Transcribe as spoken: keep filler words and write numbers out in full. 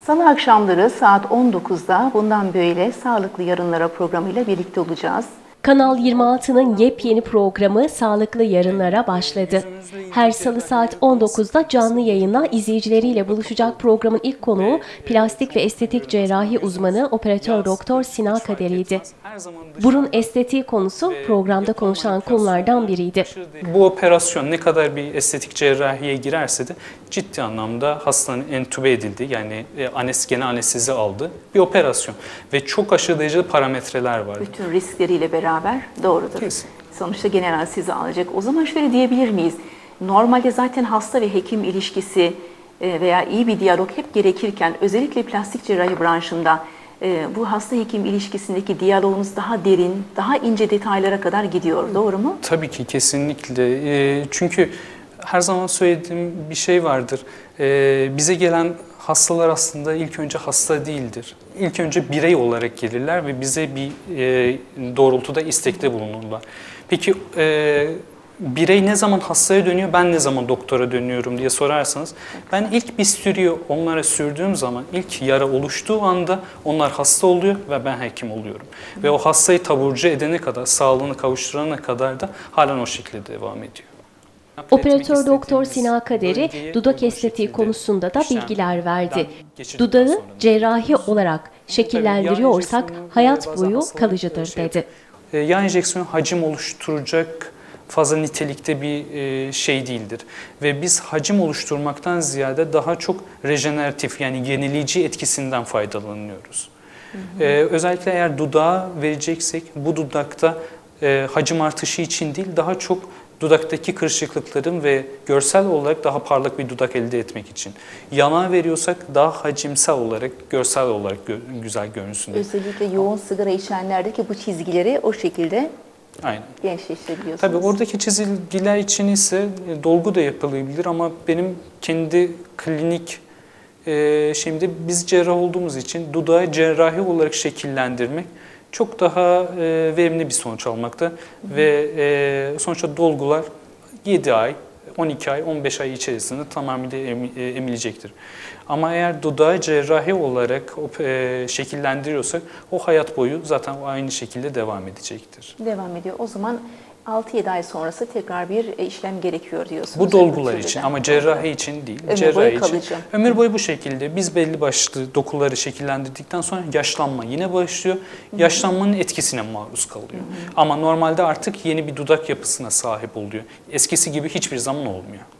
Salı akşamları saat on dokuzda bundan böyle Sağlıklı Yarınlara programıyla birlikte olacağız. Kanal yirmi altının yepyeni programı Sağlıklı Yarınlara başladı. Her salı saat on dokuzda canlı yayınla izleyicileriyle buluşacak programın ilk konuğu plastik ve estetik cerrahi uzmanı operatör doktor Sina Kaderi'ydi. Burun estetiği konusu programda konuşulan konulardan biriydi. Bu operasyon ne kadar bir estetik cerrahiye girerse de ciddi anlamda hastanın entübe edildiği, yani anes, genel anestezi aldığı bir operasyon. Ve çok aşırı derecede parametreler var. Bütün riskleriyle beraber doğrudur. Kesin. Sonuçta genel anestezi alacak. O zaman şöyle diyebilir miyiz? Normalde zaten hasta ve hekim ilişkisi veya iyi bir diyalog hep gerekirken özellikle plastik cerrahi branşında bu hasta-hekim ilişkisindeki diyaloğunuz daha derin, daha ince detaylara kadar gidiyor. Doğru mu? Tabii ki, kesinlikle. Çünkü her zaman söylediğim bir şey vardır. Bize gelen hastalar aslında ilk önce hasta değildir. İlk önce birey olarak gelirler ve bize bir doğrultuda istekte bulunurlar. Peki birey ne zaman hastaya dönüyor, ben ne zaman doktora dönüyorum diye sorarsanız, ben ilk bistüriyi onlara sürdüğüm zaman, ilk yara oluştuğu anda onlar hasta oluyor ve ben hekim oluyorum. Hı. Ve o hastayı taburcu edene kadar, sağlığını kavuşturana kadar da halen o şekilde devam ediyor. Operatör doktor Sina Kaderi, dudak estetiği konusunda da bilgiler verdi. Dudağı cerrahi olarak şekillendiriyorsak hayat boyu kalıcıdır dedi. Yağ enjeksiyonu hacim oluşturacak fazla nitelikte bir şey değildir. Ve biz hacim oluşturmaktan ziyade daha çok rejeneratif, yani yenileyici etkisinden faydalanıyoruz. Hı hı. Ee, özellikle eğer dudağa vereceksek bu dudakta e, hacim artışı için değil, daha çok dudaktaki kırışıklıkların ve görsel olarak daha parlak bir dudak elde etmek için. Yanağa veriyorsak daha hacimsel olarak, görsel olarak gö güzel görünsün. Özellikle yoğun sigara içenlerdeki bu çizgileri o şekilde Aynen. gençleştirebiliyorsunuz. Tabii oradaki çizgiler için ise dolgu da yapılabilir ama benim kendi klinik e, şimdi biz cerrah olduğumuz için dudağı cerrahi olarak şekillendirmek çok daha e, verimli bir sonuç almakta. Hı hı. Ve e, sonuçta dolgular yedi ay, on iki ay, on beş ay içerisinde tamamıyla em, e, emilecektir. Ama eğer dudağı cerrahi olarak e, şekillendiriyorsak o hayat boyu zaten aynı şekilde devam edecektir. Devam ediyor. O zaman altı yedi ay sonrası tekrar bir işlem gerekiyor diyorsunuz. Bu dolgular için ama cerrahi için değil. Ömür cerrahi boyu için. kalıcı. Ömür boyu bu şekilde. Biz belli başlı dokuları şekillendirdikten sonra yaşlanma yine başlıyor. Yaşlanmanın etkisine maruz kalıyor. Hı hı. Ama normalde artık yeni bir dudak yapısına sahip oluyor. Eskisi gibi hiçbir zaman olmuyor.